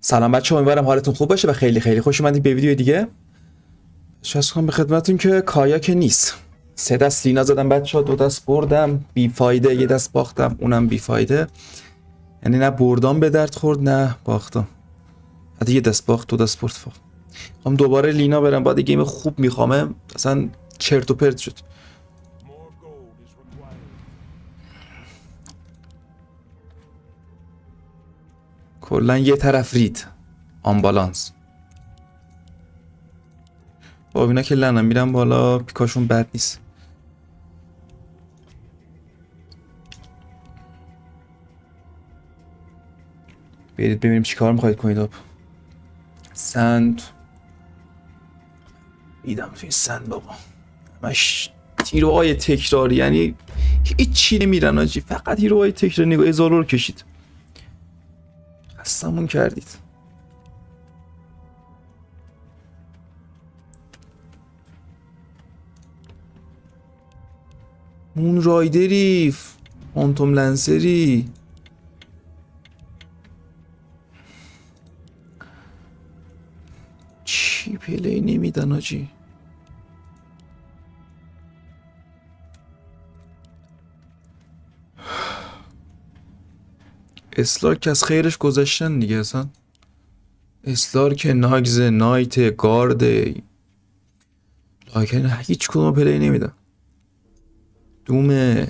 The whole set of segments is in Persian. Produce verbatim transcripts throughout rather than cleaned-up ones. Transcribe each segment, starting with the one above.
سلام بچه، امیدوارم حالتون خوب باشه و خیلی خیلی خوش اومدید به ویدیو دیگه. شاید کنم به خدمتتون که کایا که نیست. سه دست لینا زدم بچه ها، دو دست بردم بی فایده، یه دست باختم اونم بی فایده. یعنی نه بردام به درد خورد نه باختم. حتی یه دست باخت دو دست برد فقط. هم دوباره لینا برم، بعد گیم خوب میخوامه اصلا چرت و پرت شد. کلا یه طرف رید آمبالانس. با اینا که لنم میرم بالا، پیکاشون بد نیست. برید ببینیم چی کار میخواید کنید. آب سند میدم توی سند بابا. همش هیروهای تکراری، یعنی هیچ چی نمیرن آجی، فقط هیروهای تکراری. نگاه ازالو رو کشید، خستمون کردید. اون رایدری، فانتوم لنسری، چی پلی نمیدن آجی. اسلارک از خیرش گذاشتن دیگه. اصلا اسلارک، ناگز، نایت، گارد، لایکن هیچ کدوم پلی نمیدن. دومه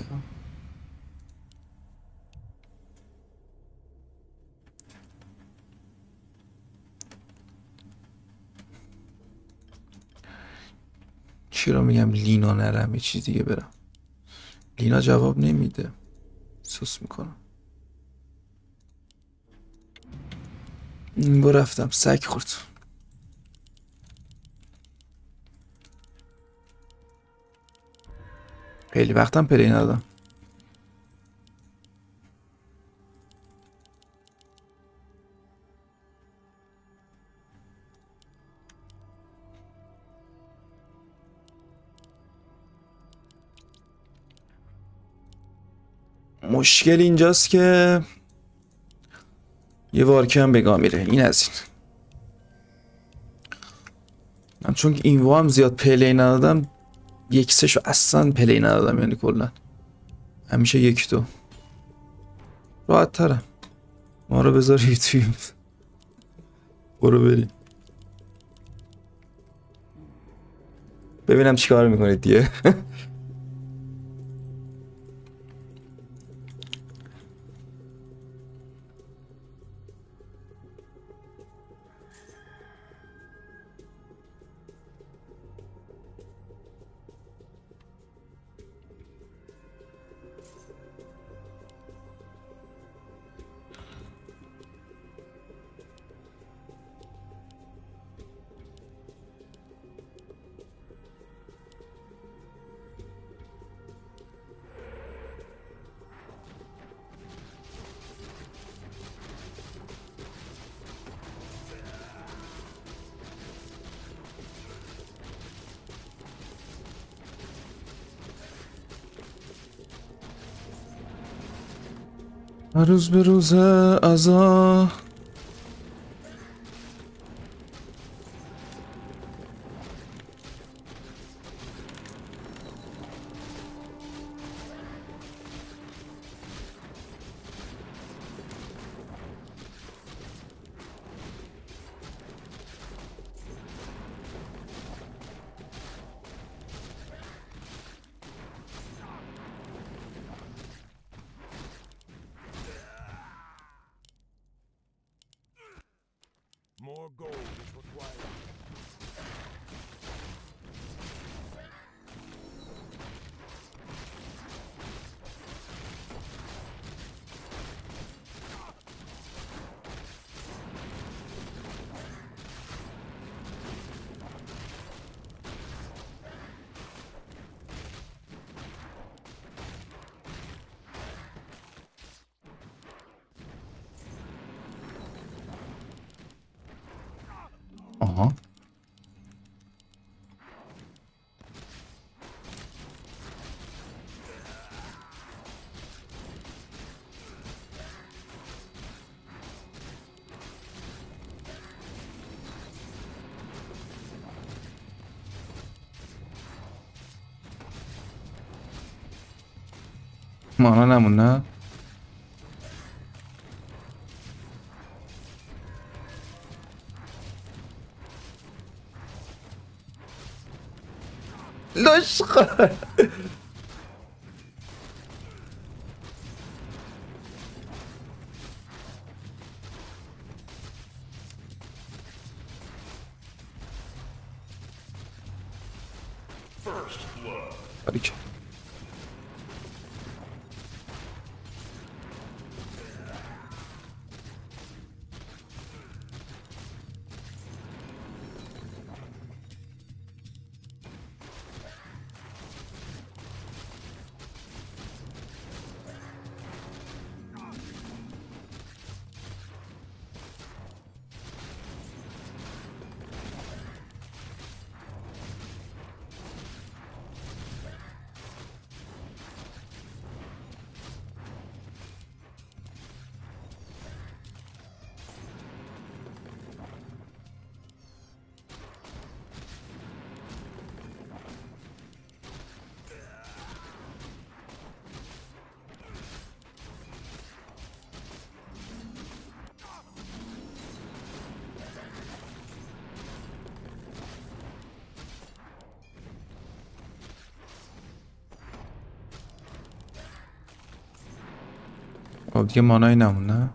چرا میگم لینا نرم، یه چیز دیگه برم. لینا جواب نمیده، سوس میکنم. این با رفتم سگ خورد. خیلی وقتم پلی ندادم. مشکل اینجاست که یه وارکی هم بگاه میره. این از این. من چون این وا هم زیاد پلی ندادم، یک سشو اصلا پلی ندادم، یعنی کلا همیشه یک دو راحت ترم. ما رو بذار یوتیوب، برو بریم ببینم چیکار میکنید دیگه. روز به روز عزا More gold is required. آها مانا نمون نه. لشخه باریک. خب دیگه مانایی نمون نه.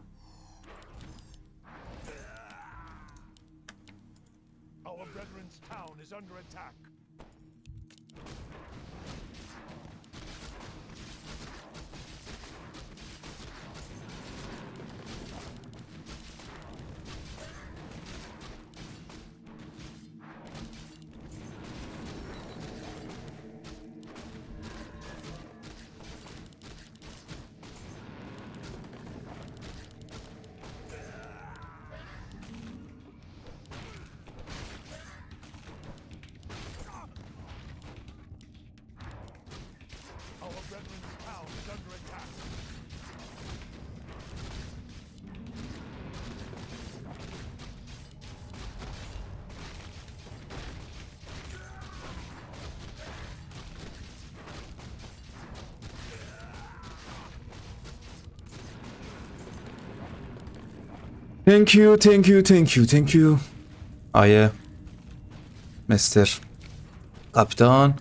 Thank you, thank you, thank you, thank you. آیه مستر کاپیتان.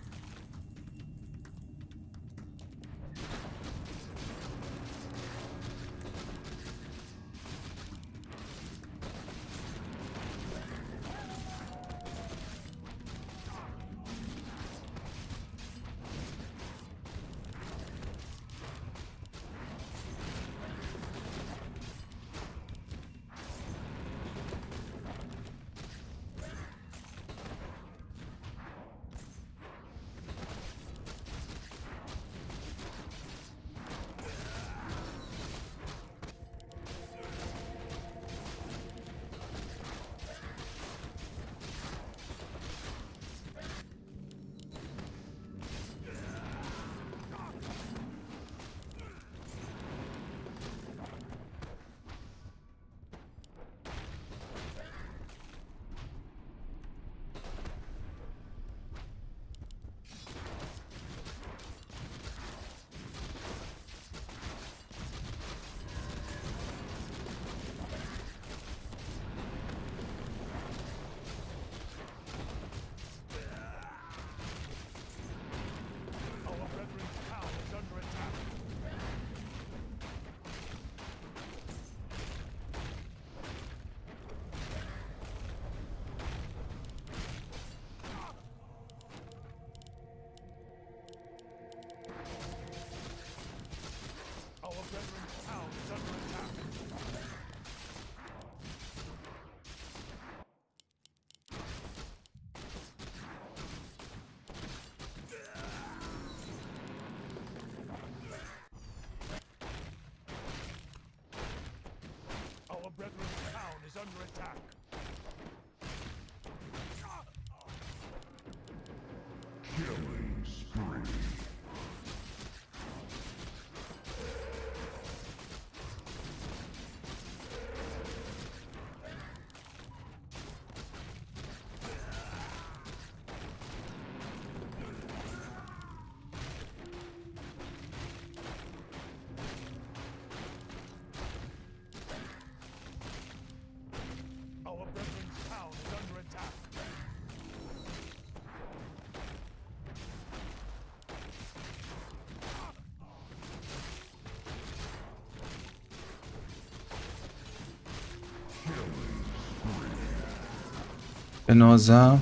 به نازم.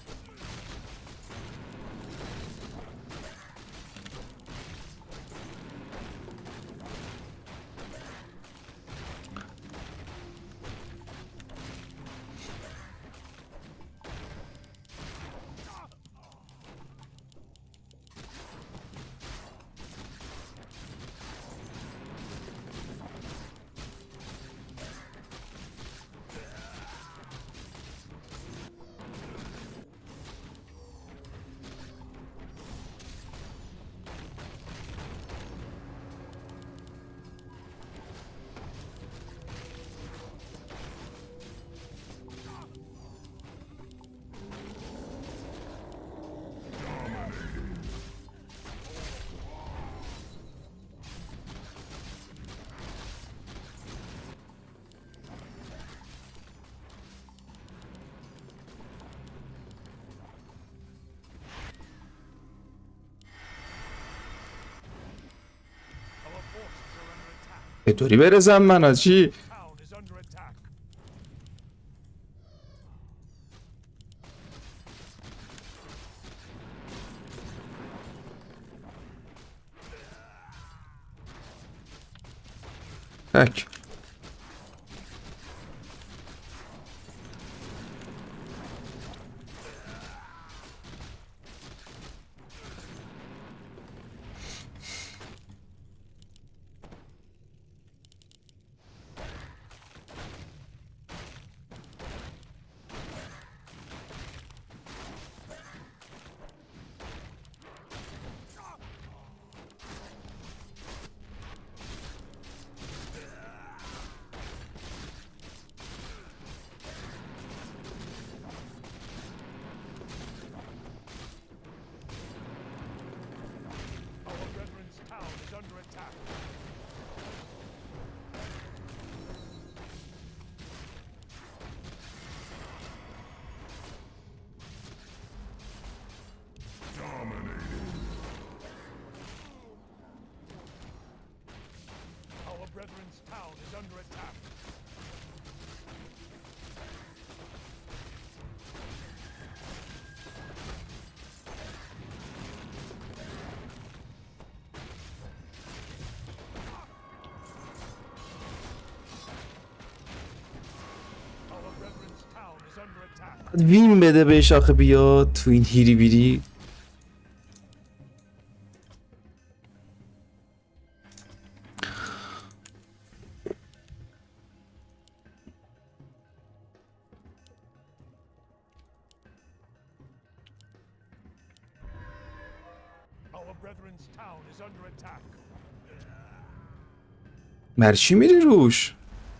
به طوری برزم من از چی؟ تک وین بده بهش آخه بیاد تو این هیری بیری. مرچی میری روش؟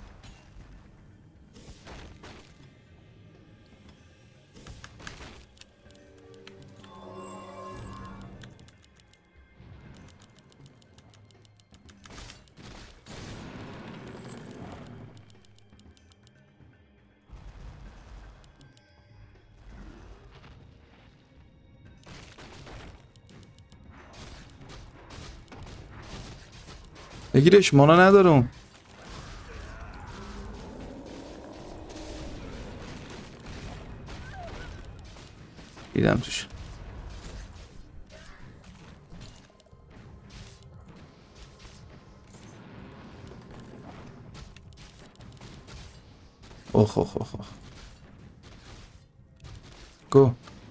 بگیرش، مانا ندارم. دیدم توش. اوه اوه اوه اوه. گو.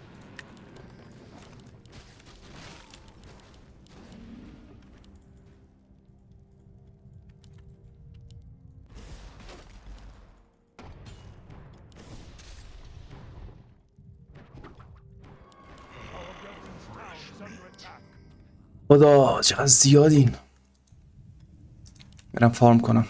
خدا چقدر زیادین. برم فارم کنم.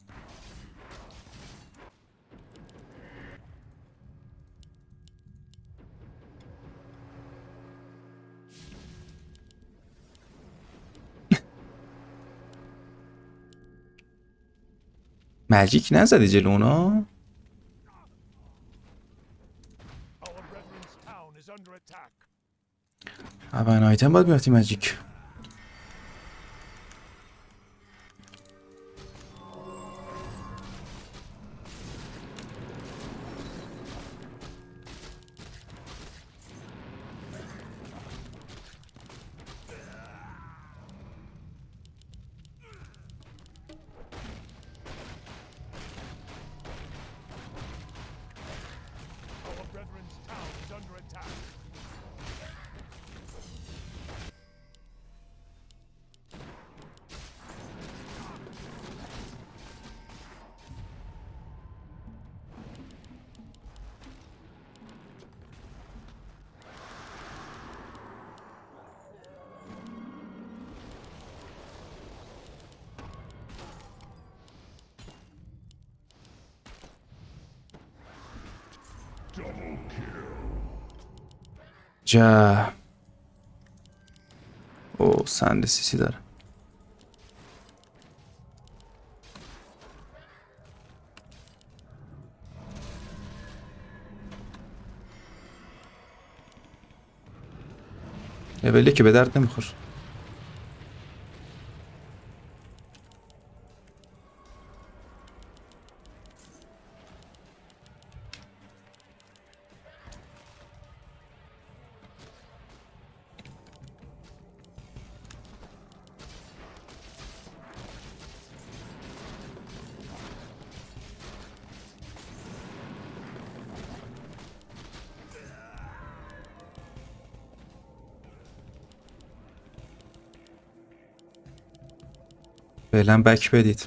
ماجیک نزدی جلو اونا؟ اول آیتم باید بیافتی ماجیک. جا او سند سیسی داره. لولی که به درد نمیخور. فعلا بک بدید.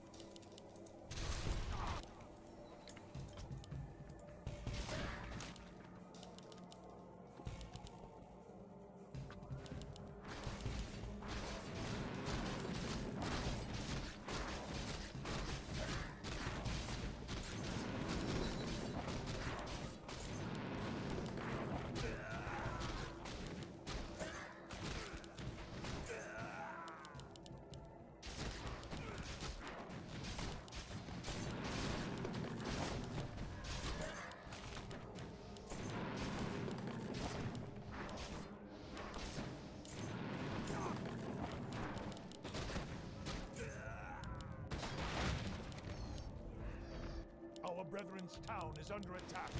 Brethren's town is under attack.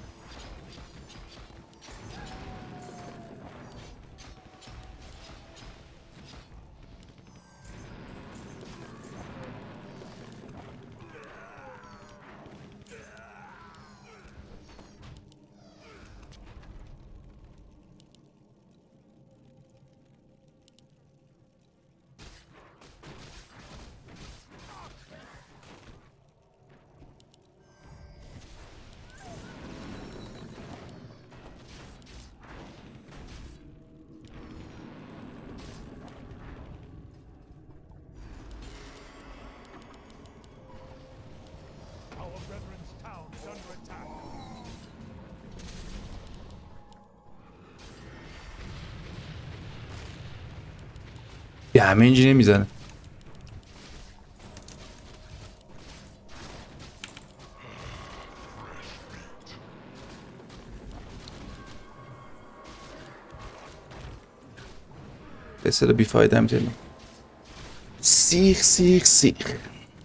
یه همه اینجی نمیزنه. بسیار بیفایده هم جلو. سیخ سیخ سیخ.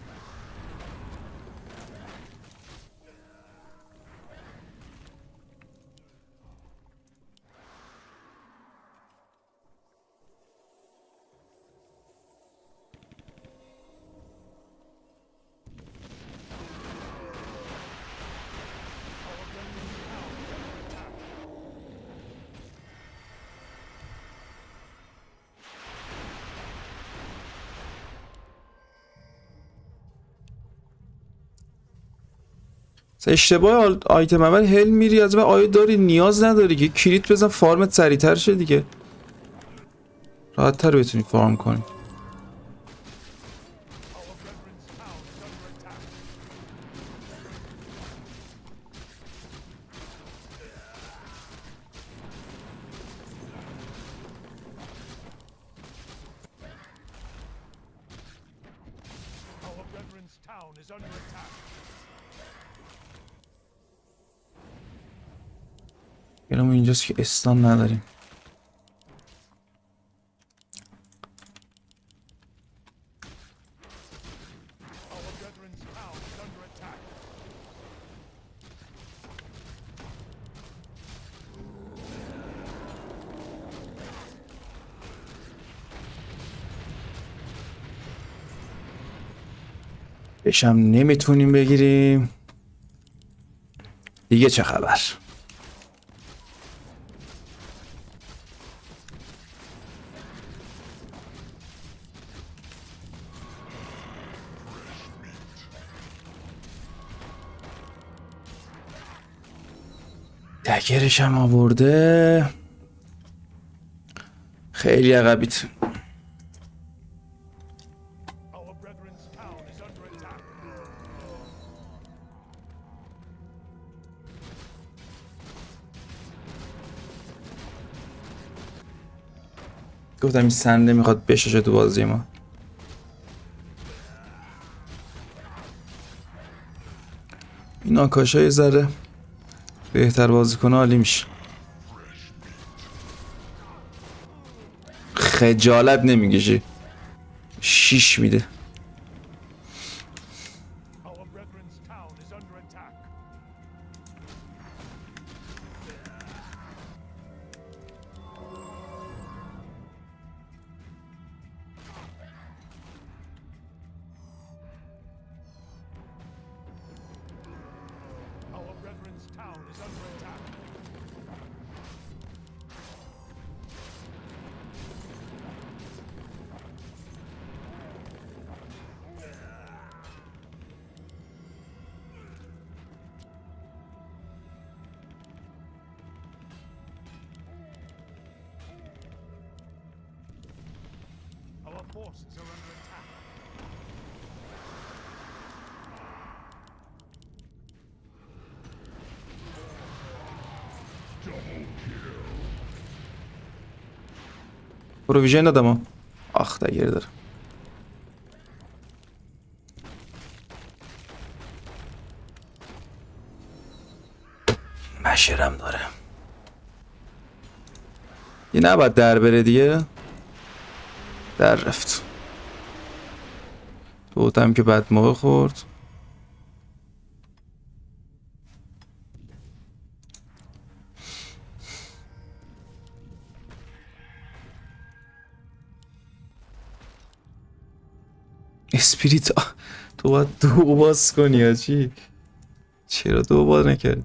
اشتباه آیتم اول هل میری از من آیا داری نیاز نداری که کلیت بزن فارمت سریعتر شه دیگه، راحت تر بتونی فارم کنی. گرم اینجاست که استان نداریم. بشم نمیتونیم بگیریم دیگه. چه خبر؟ دگرش هم آورده. خیلی عقبیت. Our brethren's town is under attack. گفتم این سنده میخواد بششه تو بازی ما. این آکاشا یه ذره بهتر بازی کنه عالی میشه. خجالت نمیکشی. شیش میده. Our brethren's town is under attack. Our brethren's town is under attack. Our forces are under attack. پروویژن دادم ها. آخ دگیر داره. مشرم داره. یه نباید در بره دیگه. در رفت. توتم که بد موقع خورد. اسپریت تو باید دو باز کنی یا چی؟ چرا دو باز نکردی؟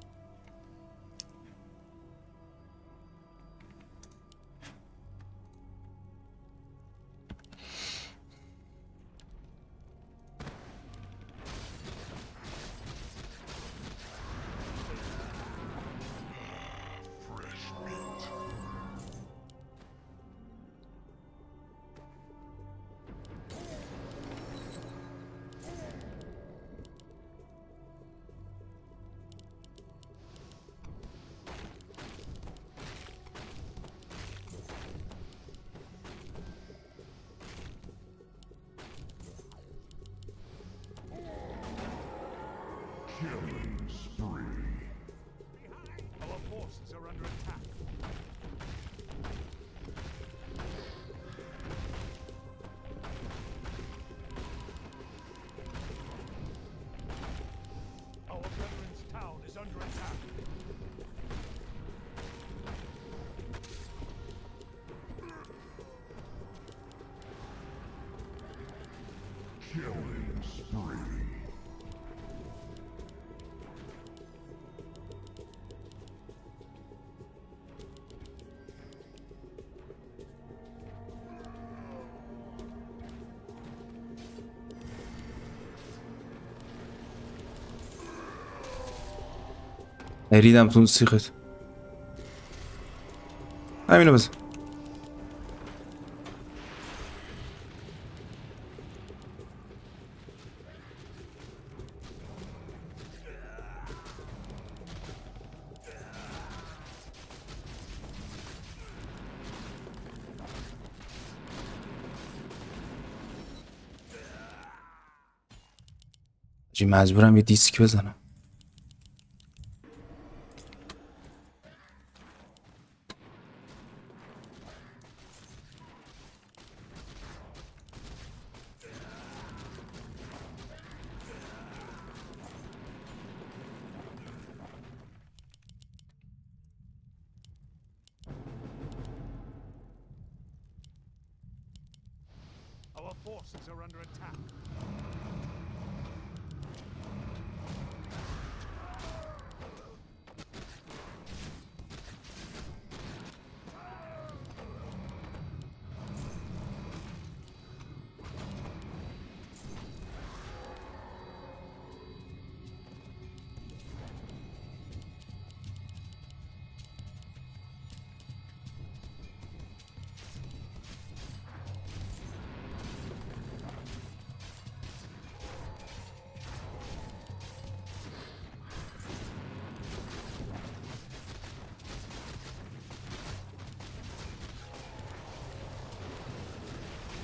Killing spree. Our forces are under attack. Our brethren's town is under attack. Killing spree. ریدم تو اون سیخت. همینو بزن. چی مجبورم یه دیسک بزنم. Our forces are under attack.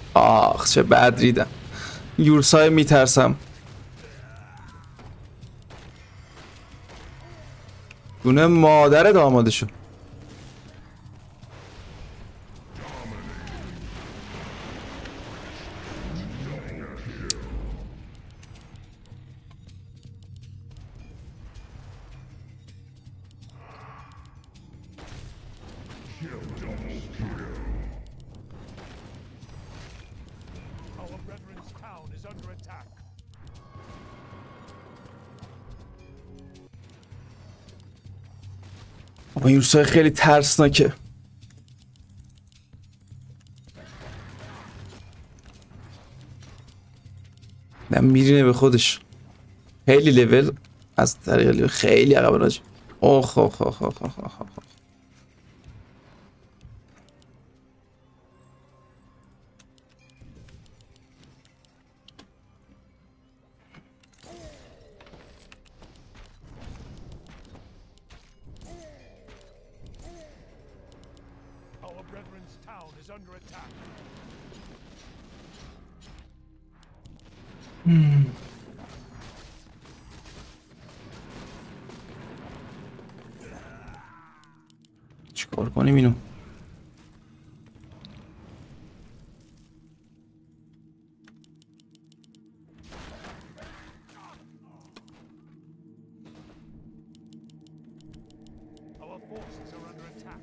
آخ چه بد ریدم. یورسای میترسم. گونه مادر دامادشو. Our brethren's town is under attack. اما یورسای خیلی ترسناکه. نه میرینه به خودش. خیلی لول از طریق لول خیلی عقب راجع. اوه اوه اوه اوه اوه اوه. Our brethren's town is under attack. چیکار کنیم اینو؟ Our forces are under attack.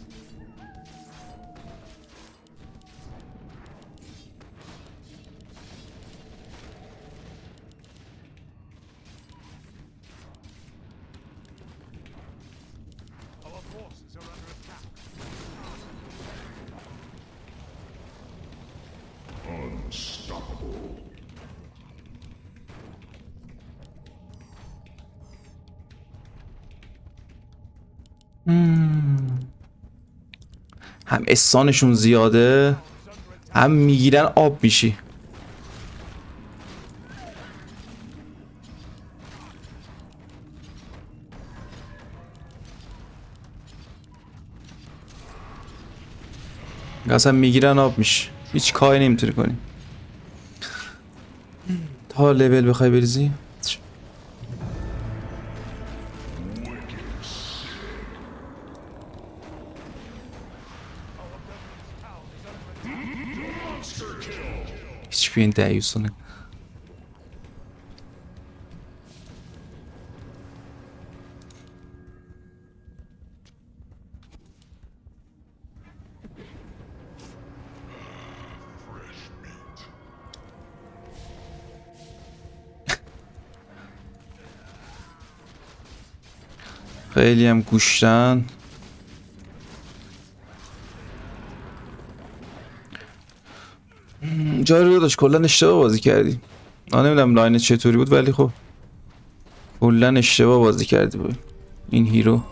Our forces are under attack. هم اسانشون زیاده هم میگیرن آب میشی. اصلا میگیرن آب میشی. هیچ کاری نمیتونی کنی. تا لول بخوای بریزی هیچ بین دیوسونه. خیلی هم گوشتن. جای رو داشت کلن اشتباه بازی کردی. من نمیدونم لاین چطوری بود ولی خب کلن اشتباه بازی کردی بود این هیرو.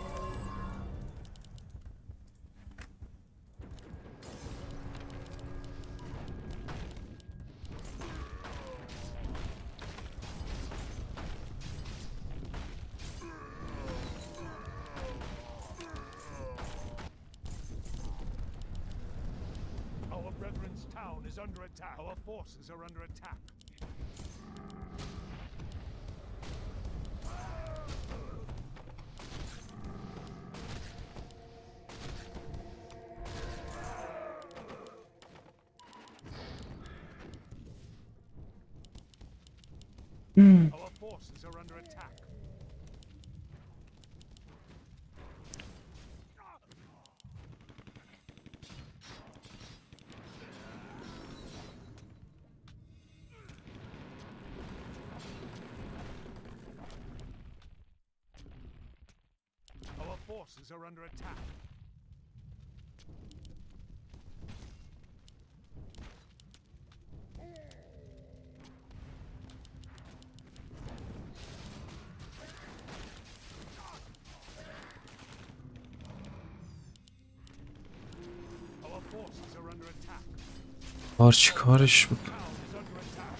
Our brethren's town is under attack. Our forces are under attack. Our forces are under attack. Our forces are under attack. Our forces are under attack. بار چی کارش بود؟ Town is under attack.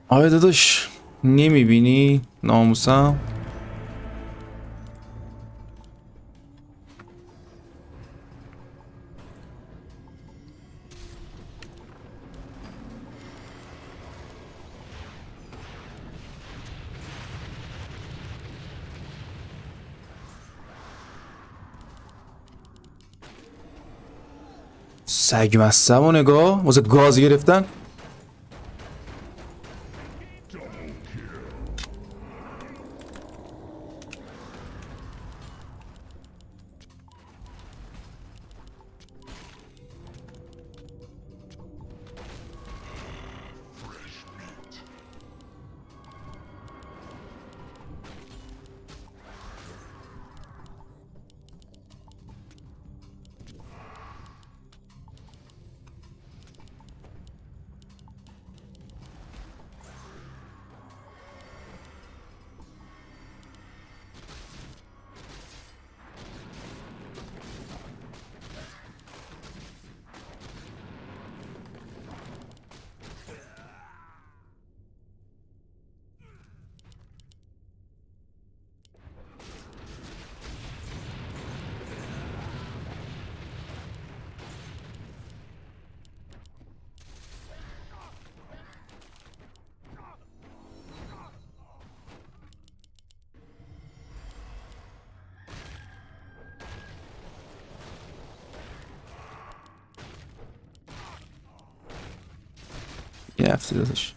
آره داداش نمیبینی ناموسم. سگ مستم و نگاه واسه گاز گرفتن. یه هفته داداش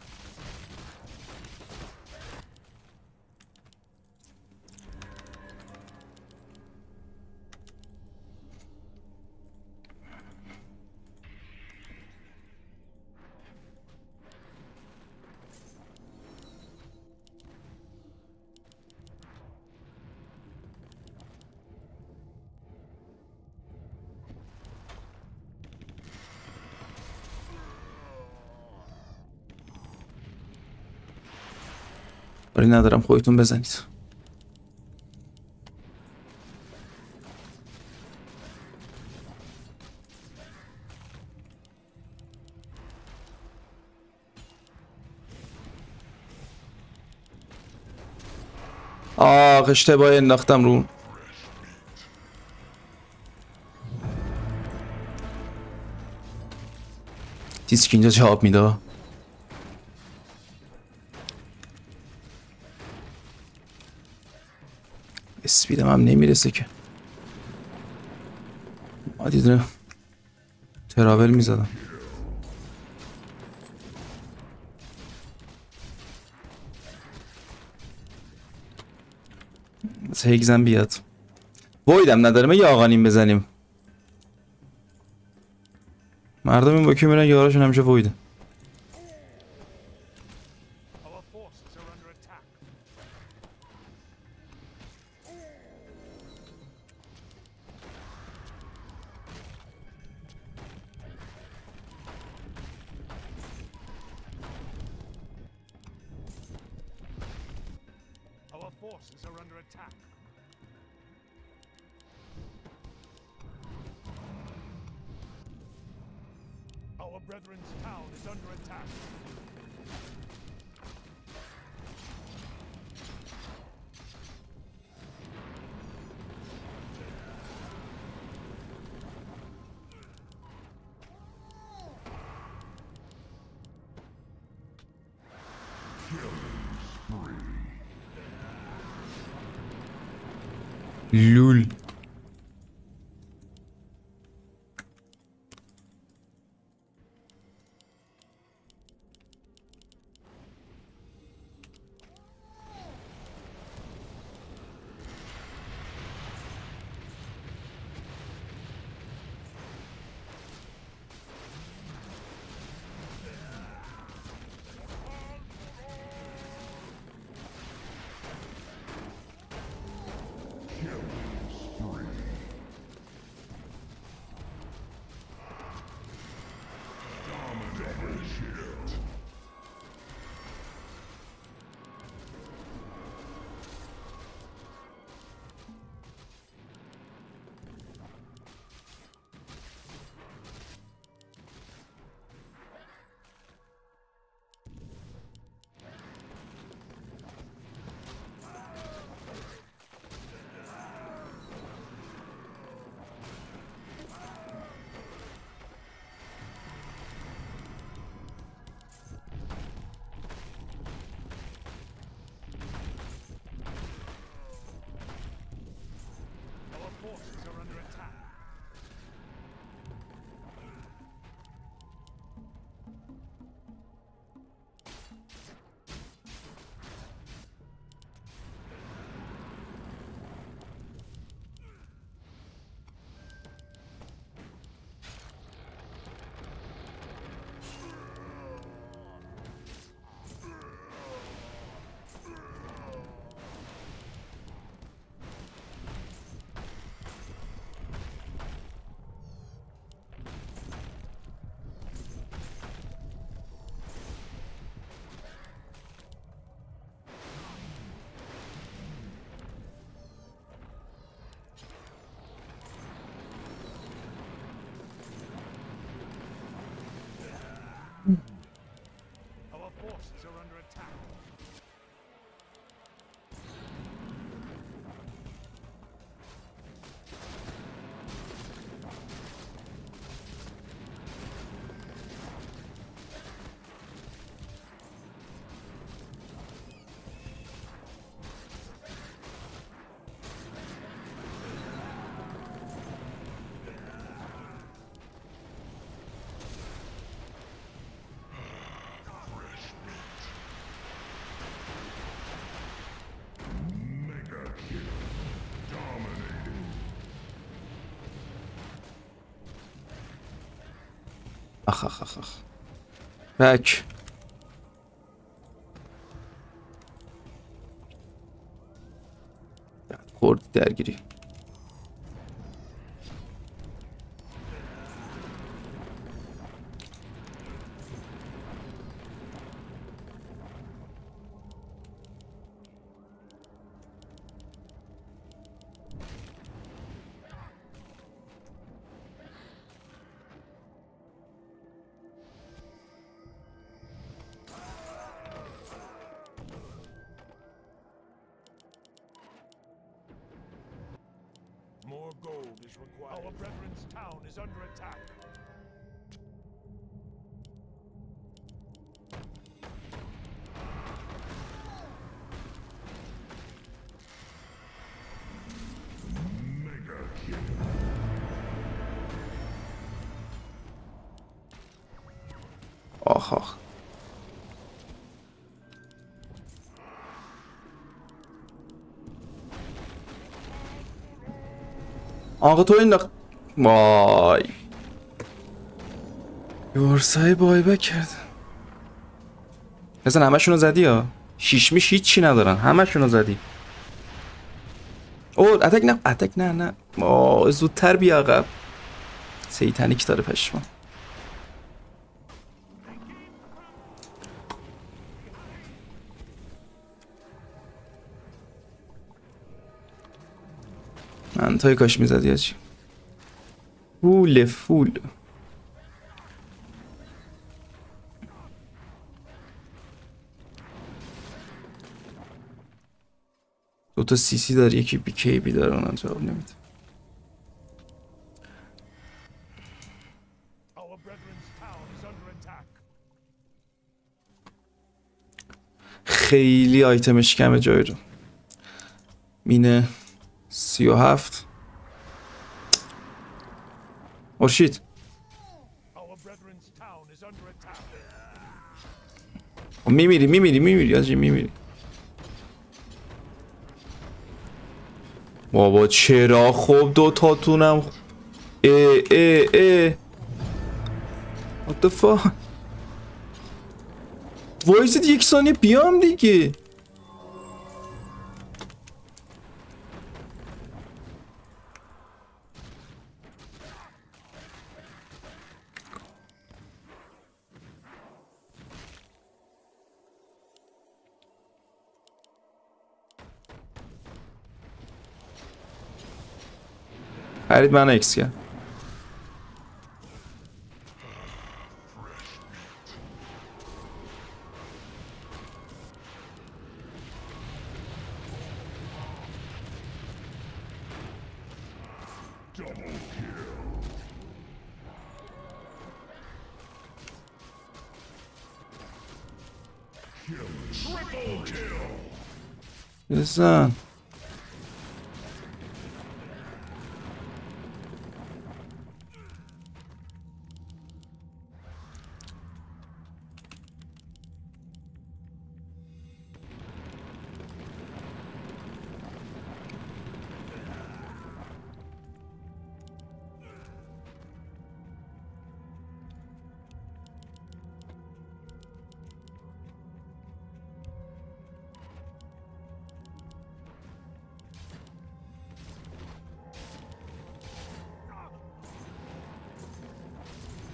ولی ندارم خودتون بزنید. آه اشتباهی انداختم رو. دیسک اینجا جواب میده. اسپیدم هم نمیرسه که. آدیدونه تراول میزدم. بس هیگزم بیاد. وایدم ندارم یا آقانیم بزنیم. مردم این باکی میرن یاراشون همیشه وایده. Forces are under attack. Our brethren's town is under attack. لول forces are under attack. Our forces are under attack. آخ آخ آخ آخ بک خورد درگیری. More gold is required. Our brethren's town is under attack. آخ آخ آقا تو این نخ... وای یورسای بای بک کرد. مثلا همه شونو زدی ها. شیش میش هیچی ندارن، همه شونو زدی. او اتک نه اتک نه نه آه زودتر بیا عقب. سیتانیک داره پشما. من تای کاش میزدی یا چی. فول فول دو تا سی سی داره، یکی بی کی بی داره، اونم جواب نمیده. خیلی آیتمش کمه جای رو. مینه سی و هفت. مرشید میمیری میمیری میمیری آجی میمیری. بابا چرا خب دو تاتونم اه اه اه what the fuck. وایسید یک ثانیه بیام دیگه. هرید من اکس کرد. بزن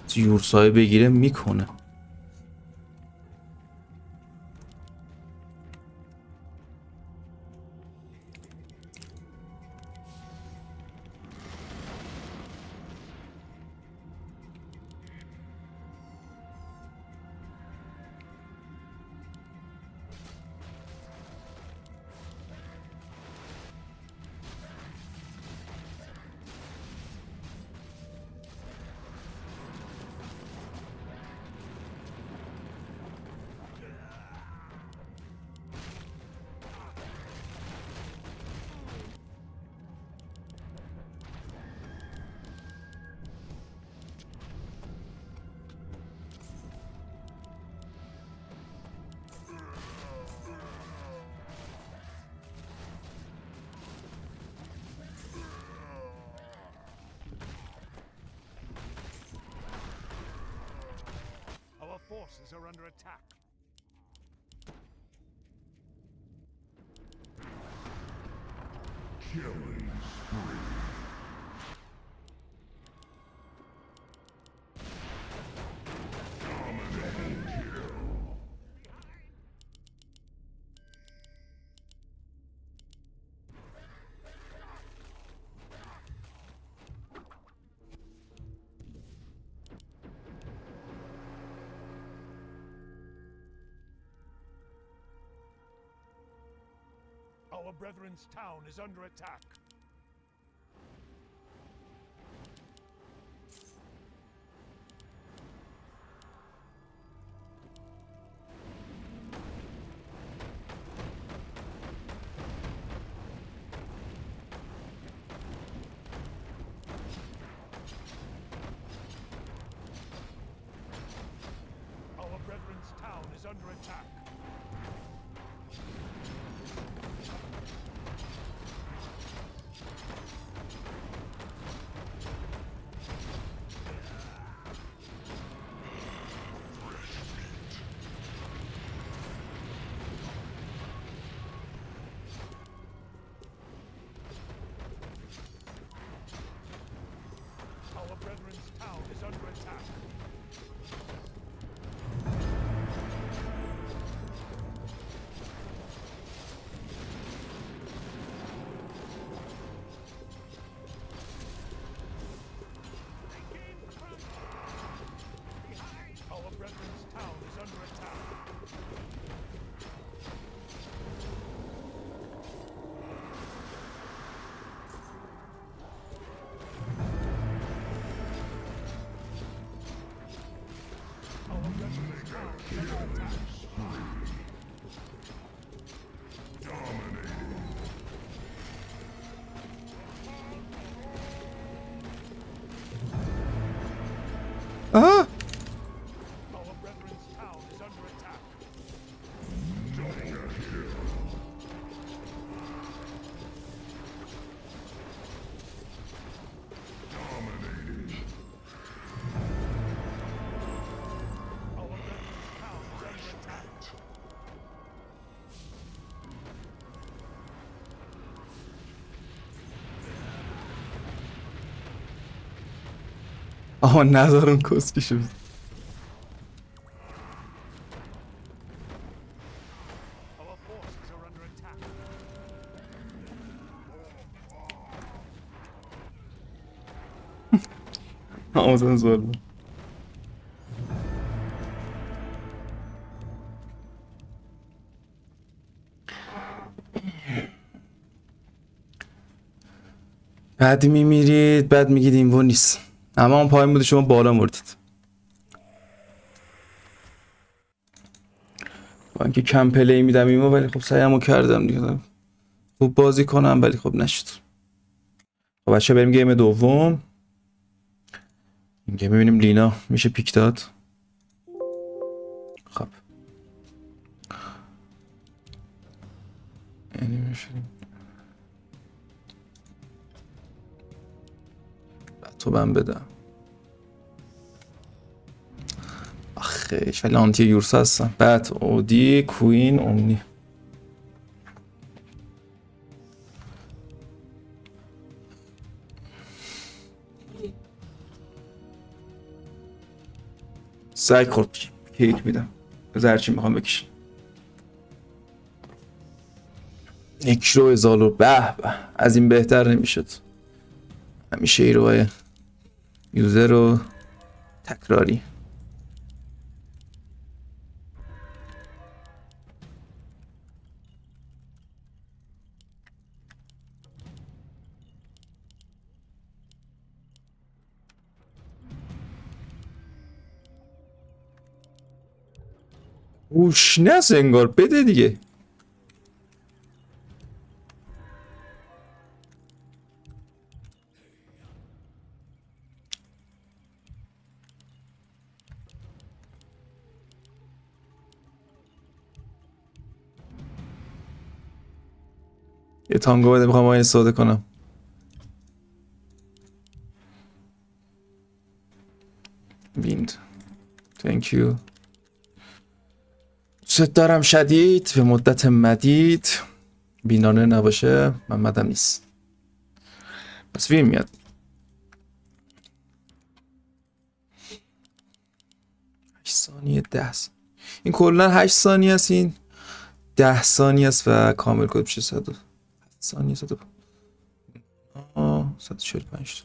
یورسای بگیره میکنه. Our forces are under attack. Killing spree. Dominating kill. Our brethren's town is under attack. Our brethren's town is under attack. Our brethren's town is under attack. Our brethren's town is under attack. Our brethren's town is under attack. Dominating. Aha! Our brethren's town is under attack. Mega kill. Dominating. Our brethren's town is under attack. آها نذار اون کسکشو. Our forces are under attack. آمازون زور. بعد میمیرید بعد میگید این و نیست. اما اون پایین بوده شما بالا مردید. با اینکه کم پلی میدم ایمو ولی خب سعیمو کردم دیگه. خوب بازی کنم ولی خب نشد. خب بچه بریم گیم دوم. این گیم ببینیم لینا میشه پیک داد. خب یعنی میشه تو من بدم. آخیش ولی آنتی یورسا هستم. بعد اودی کوین اومنی. سگ خورد کیک میدم بذار هرچی میخوام بکشم. یک رو ازالو به به از این بهتر نمیشد. همیشه ایروهای یوزر رو تکراری. اوش نه انگار بده دیگه. یه تانگو بده میخوام این استفاده کنم. ویند thank you. دوست دارم شدید به مدت مدید. بینانه نباشه محمدم نیست بس ویم میاد. هشت ثانیه ده ثانیه. این کلن هشت ثانیه است. این ده ثانیه است و کامل کد میشه صد و هفت ثانیه. صد و صد و چهل و پنج.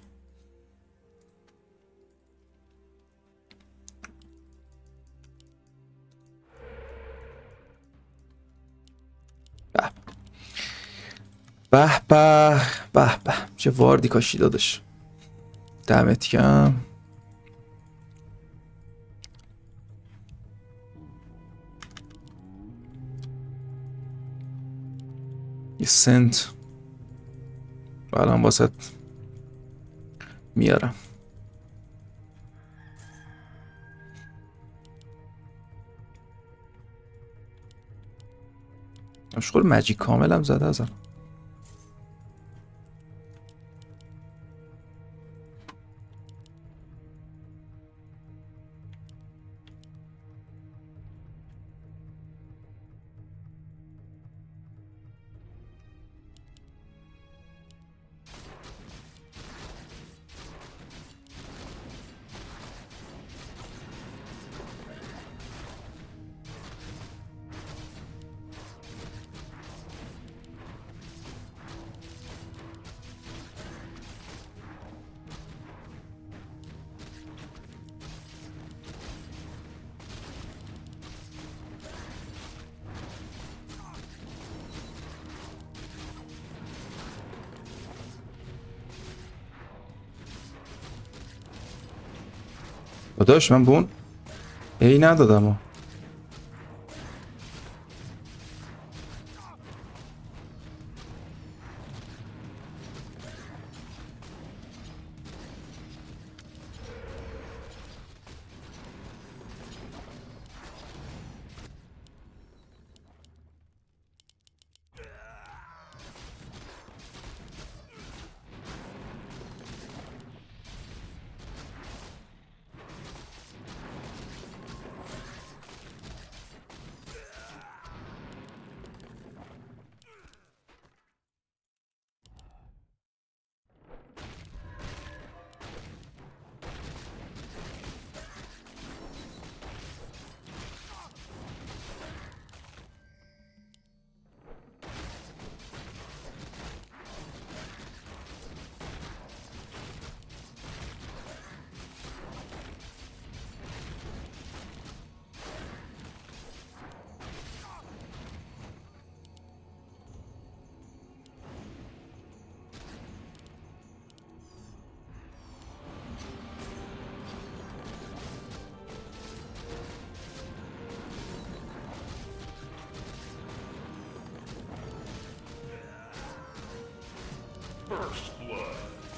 به به به به چه واردی کاشی دادش. دمت گرم. یه سنت الان واسه میارم. اشغال مجیک کاملم زده ازم. داداش من بون ای ندادم. First blood.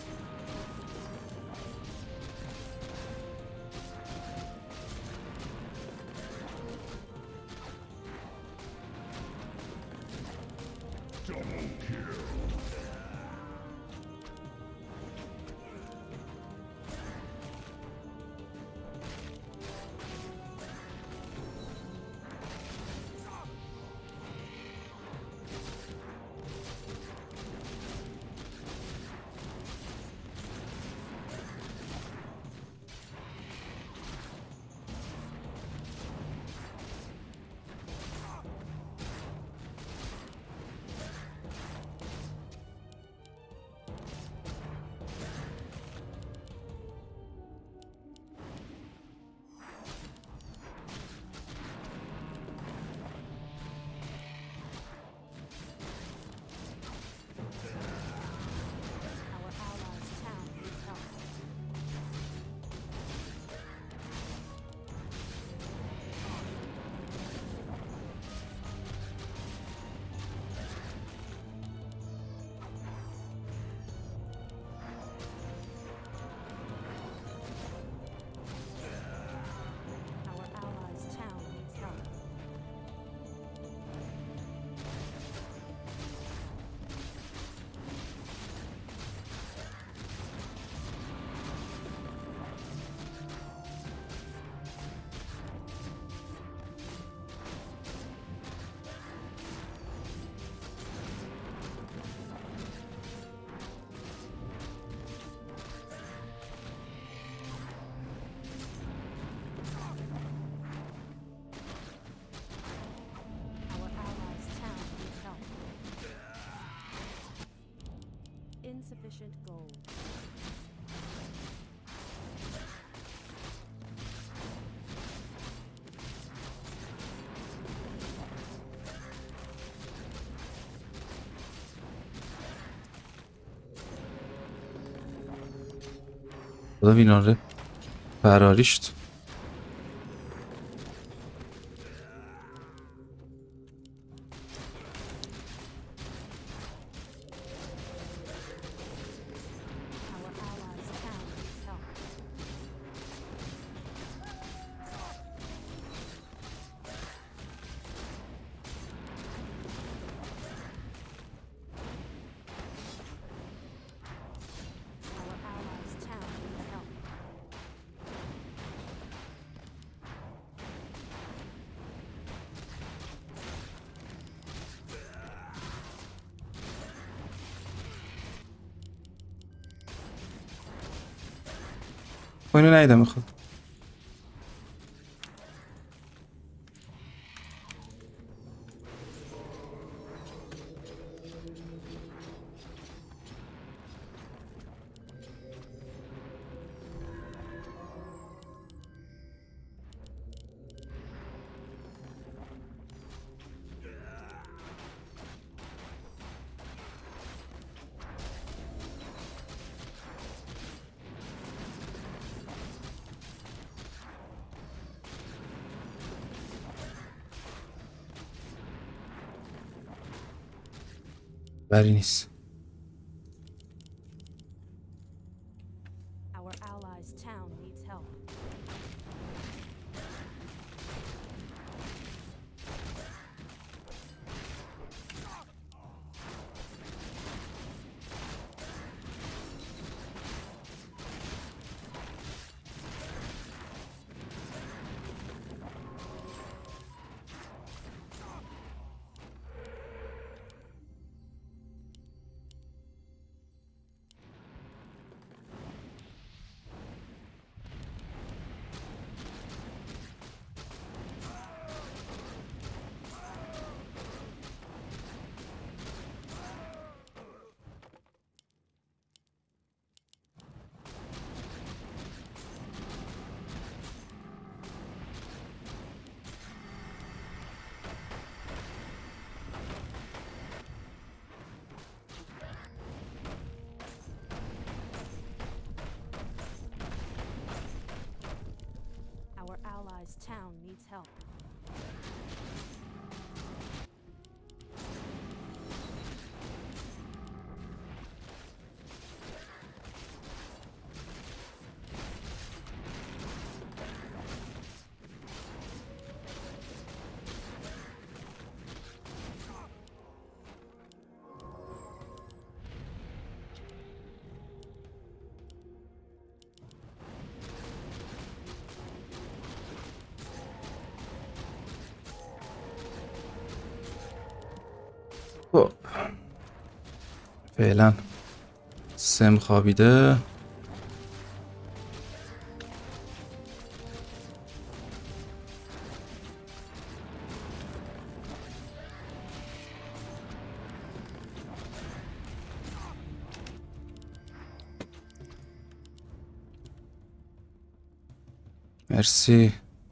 Double kill. insufficient gold. خدا ویناره فراریشت. اینو نیدم میخواد. بری نیست. Our allies' town needs help. Our allies' town needs help. خب فعلا سم خوابیده. مرسی.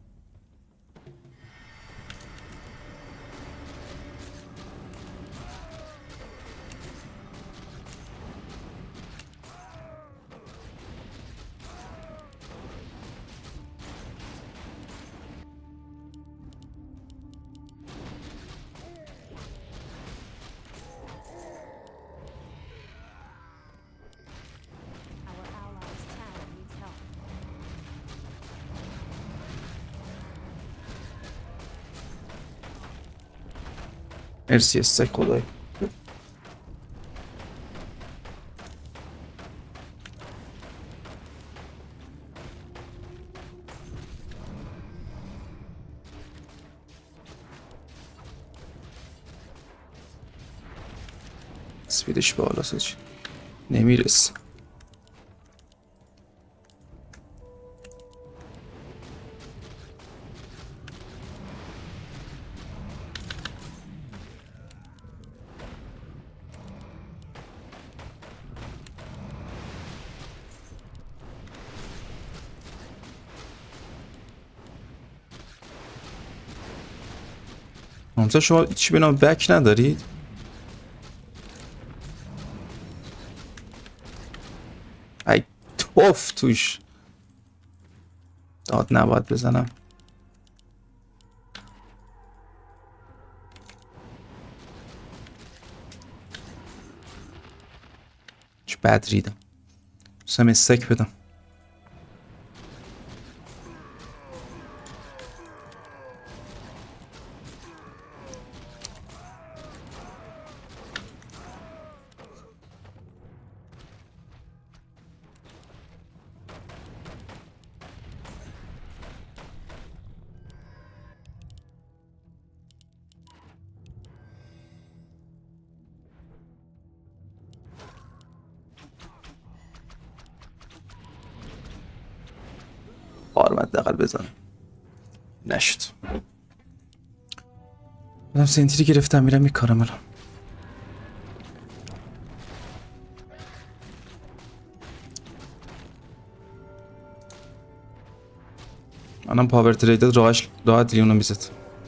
Our allies' town needs help. مرسی استک خدای. سپیدش بالا ساچ نمیرسه. همسا شما چی به نام بک ندارید؟ ای توف توش داد نباید بزنم. چه بد ریدم. دوستم استک بدم. آرمد دقل بزنم نشد. منم سنتری گرفتم میرم میکارم الان. منم پاور تریدت راهش راحت لیونو میزد.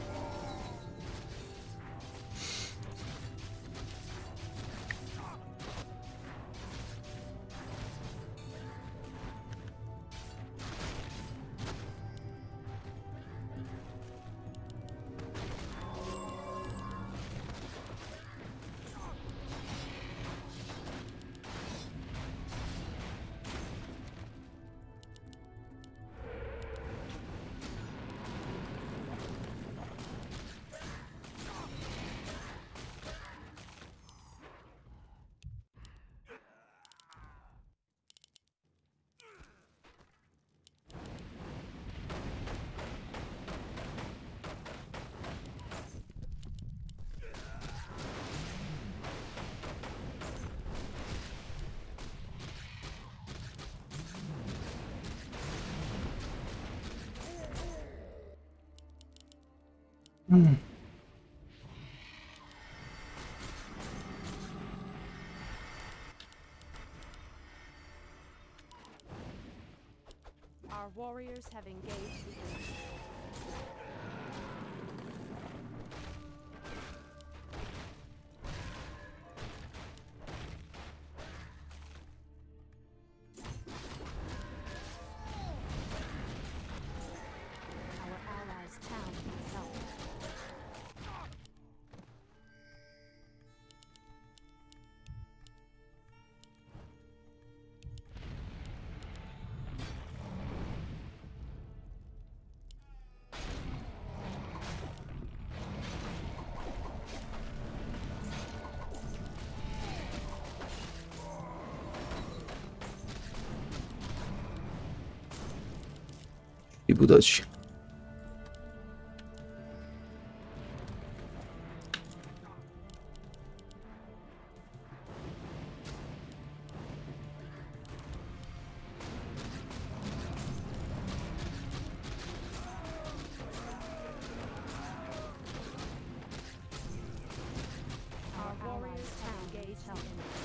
Hmm. Our warriors have engaged the enemy. Our allies' town needs help. ای بود آجی. Our warriors have engaged help.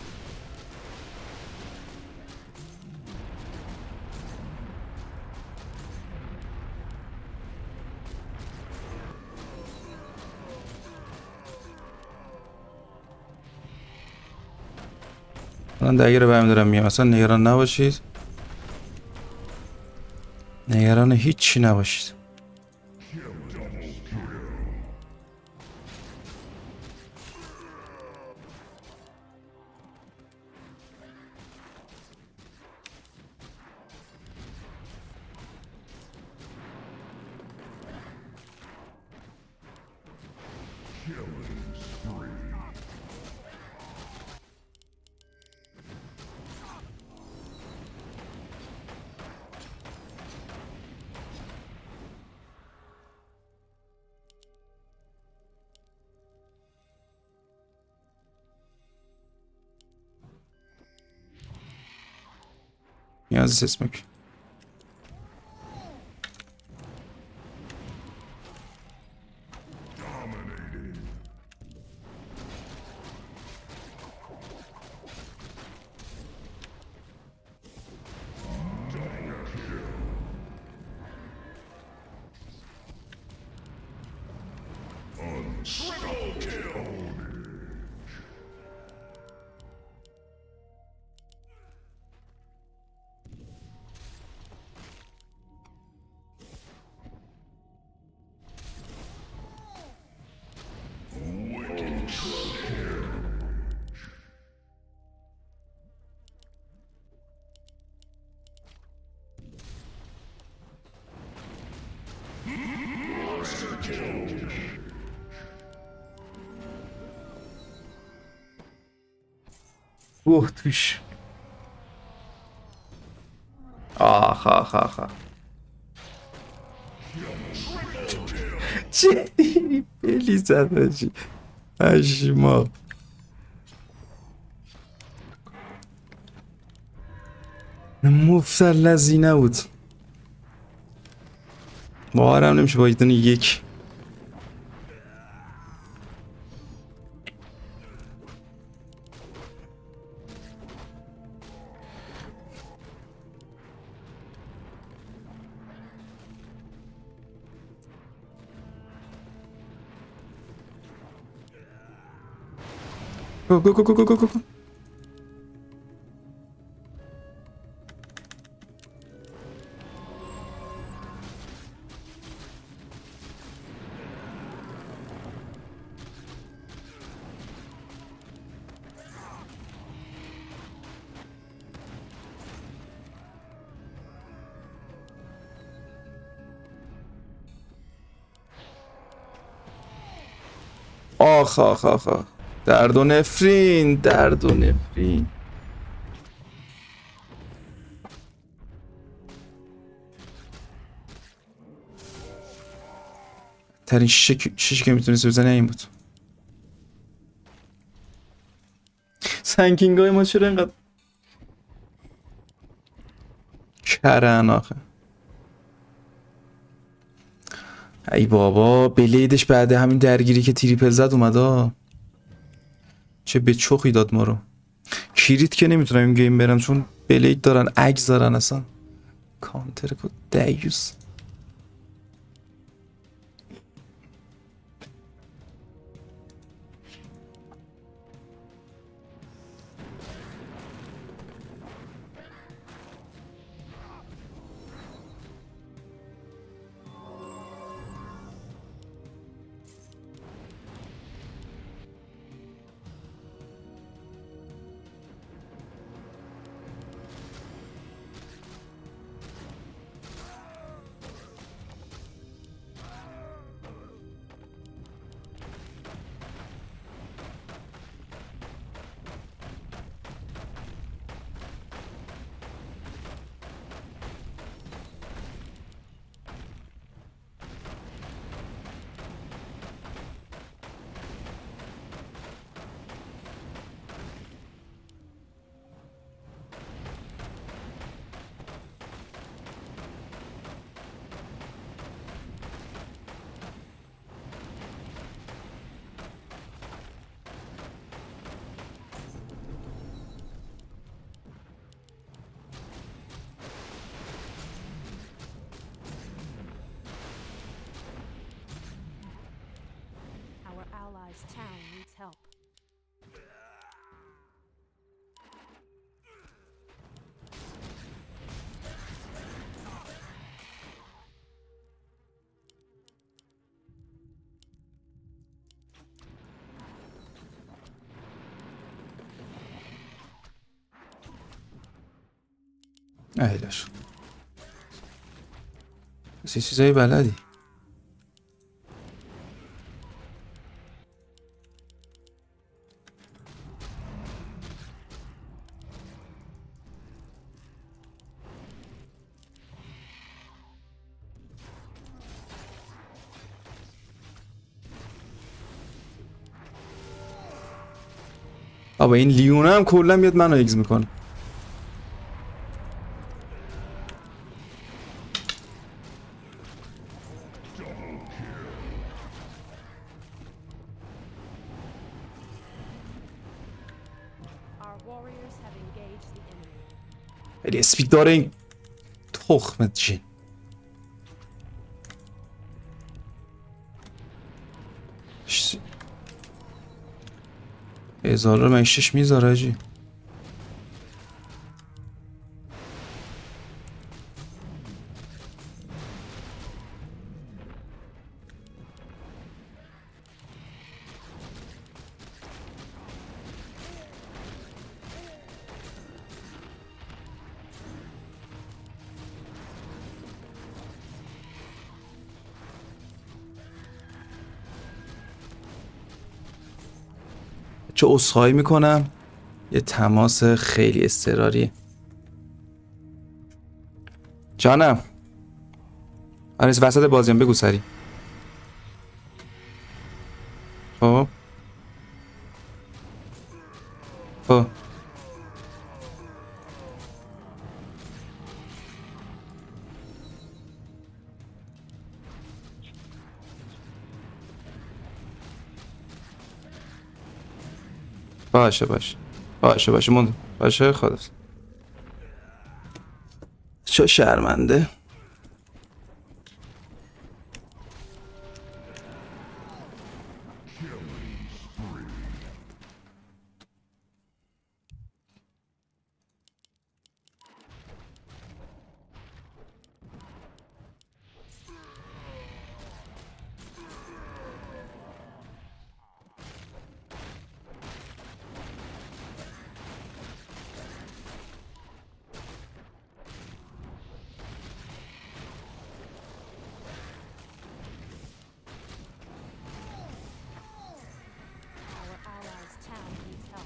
من درگیر برمی دارم میام. اصلا نگران نباشید. نگران هیچی نباشید. نیازی اسمک. Unstoppable. گوه توش. آخ آخ آخ آخ. چه بلی زد باشی هشما. مفتر لذی نبود. باورم نمیشه با ایدن یک. Go go go go go go go. آخ آخ آخ آخ. درد و نفرین، درد و نفرین. ترین شیشی که میتونست بزنه این بود. سنکینگ های ما چرا اینقدر کرن آخه. ای بابا بلیدش بعد همین درگیری که تریپل زد اومده. چه به چخی داد ما رو. کریت که نمیتونم این گیم برم چون بلید دارن، اگز دارن، اصلا کانتر کد دیوس. Our allies' town needs help. ایلاش بس یه چیزایی بلدی. بابا این لیونه هم کلا میاد منو ایگز میکنه. Our warriors have engaged the enemy. خیلی اسپیک داره این تخمت جین. ش... هزار رو من شش میذاره جی. چه عذرخواهی میکنم یه تماس خیلی اضطراری. جانم آریس وسط بازیم بگو سری. خب خب باشه باشه باشه باشه موند باشه خدا. چه شرمنده. Our allies' town needs help.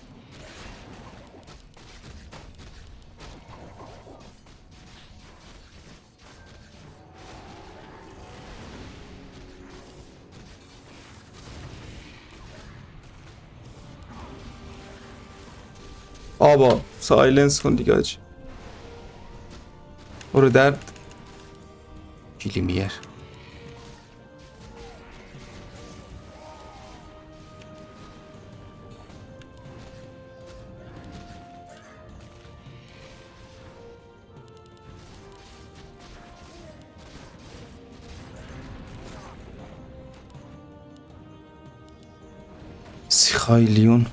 آبا سایلنس کن دیگه آجی. برو در گلیمیر. سیخایلیون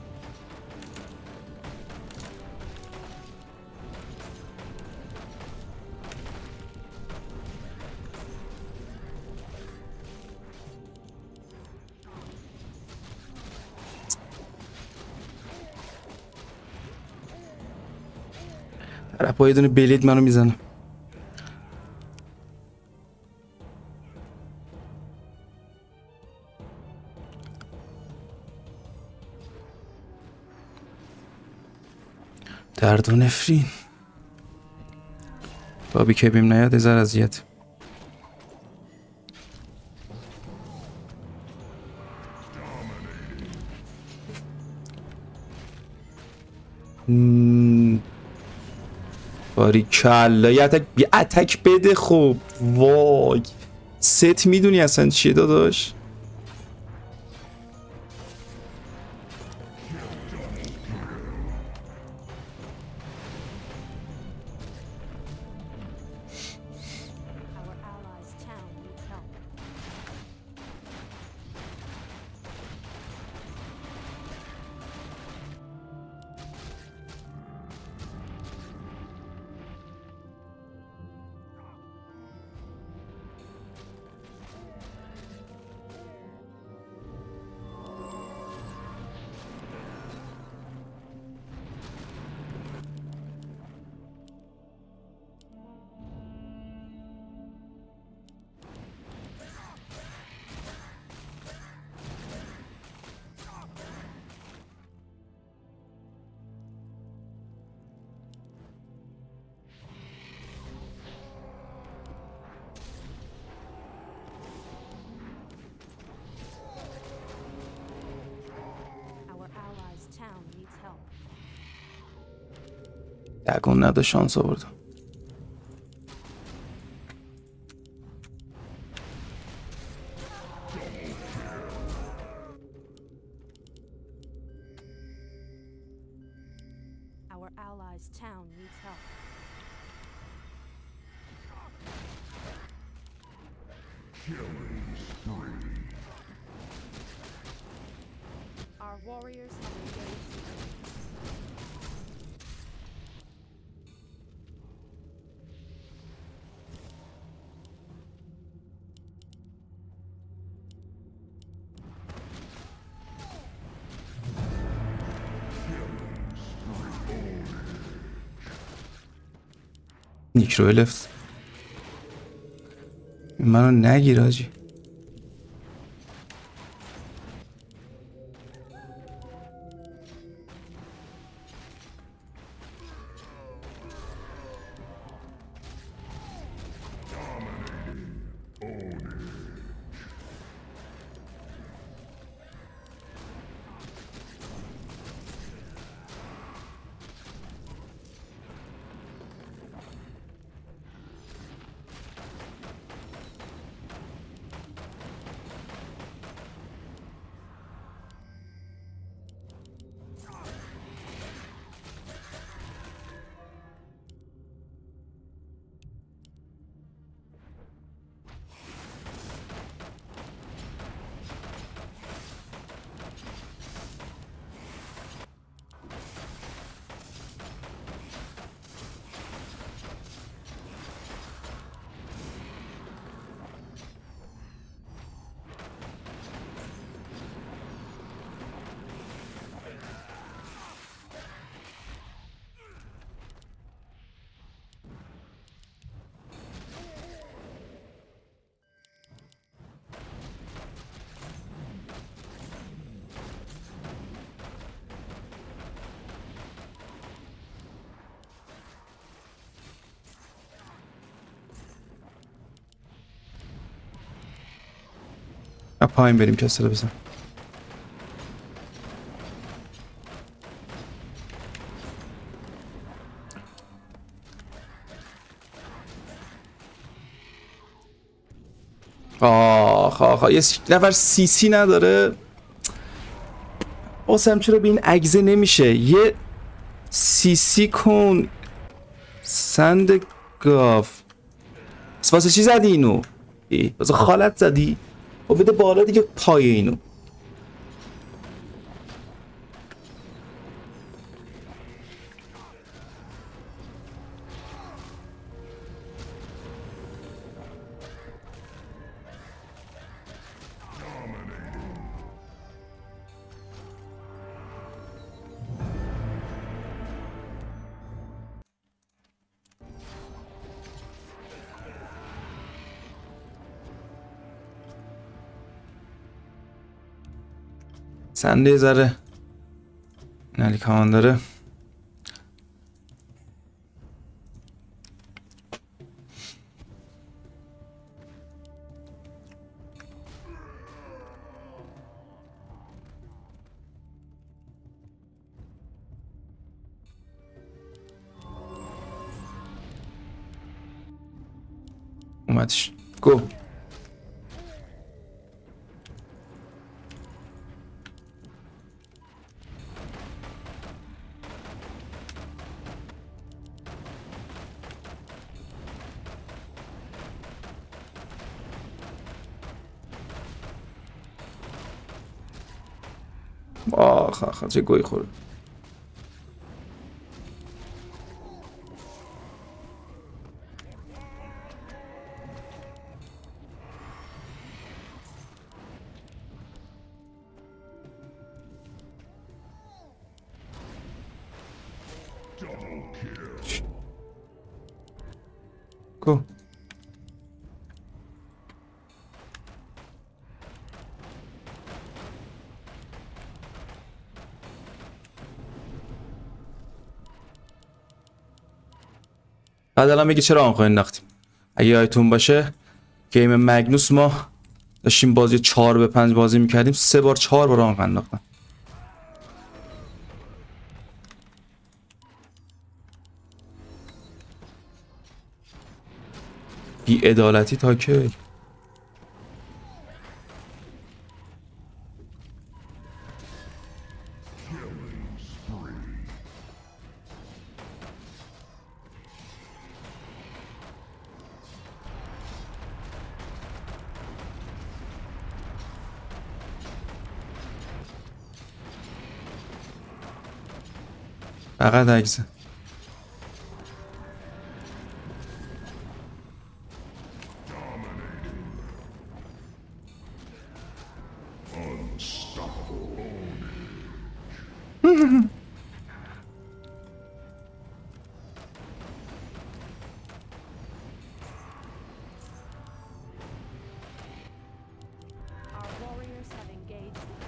طرف با یه دونه بلید منو میزنه. درد و نفرین بابی که بیم نیاد ازار اذیت. باری کلا یه اتک یه اتک بده. خب وای ست میدونی اصلا چیه داداش. Our allies' town needs help. Our allies' town needs help. دگون ندا شانس آوردم. Our allies' town needs help. Killing spree. Our warriors have engaged the enemy. نیکرو لفت منو نگیر آجی. از پایین بریم کسی رو بزن. آخ آخ آخ. یه نفر سی سی نداره. آسم چرا به این عگزه نمیشه؟ یه سی سی کن سند گاف. واسه چی زدی اینو؟ ای واسه خالت زدی؟ و بده بالا دیگه پای اینو. سنده یه ذره نلی کمان داره. اومدش گو. آخ آخ چه گوی خورد. گو. بعد الان میگه چرا آنخو انداختیم. اگه یادتون باشه گیم مگنوس ما داشتیم بازی چهار به پنج بازی میکردیم، سه بار چهار بار آنخو انداختم. بی عدالتی تا کی؟ فقط عکسه. Our warriors have engaged the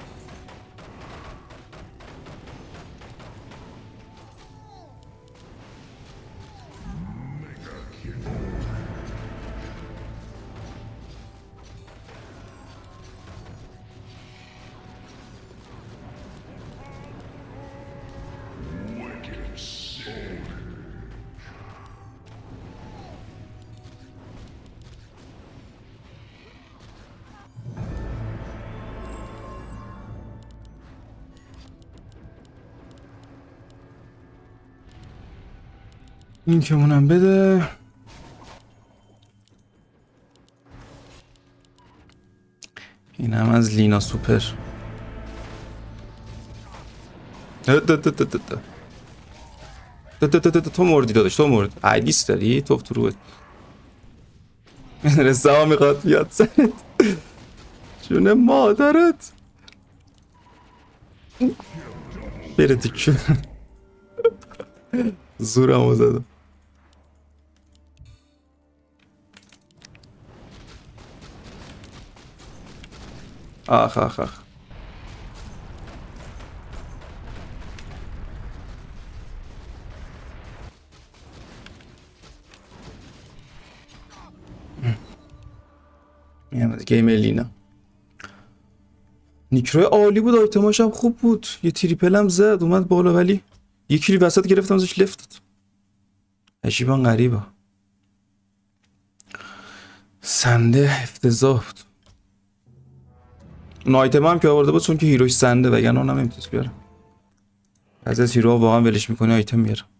این که اونم بده. این هم از لینا سوپر. تو مردی داداش، تو مرد. عیدیس داری؟ توف تو روت. رسا میخواد بیاد سرت. جون مادرت بره تو زورمو زدم. آخ آخ آخ. میام از گیم لینا. نیکروی عالی بود، آیتماش هم خوب بود، یه تریپل هم زد اومد بالا، ولی یه کلی وسط گرفتم ازش لفت داد. عجیبا غریبا. سنده افتضاح بود. اون آیتم هم که آورده بود چون که هیروش سنده، وگرنه اونم نمیتونست بیاره. از از هیروها واقعا ولش میکنه آیتم میاره.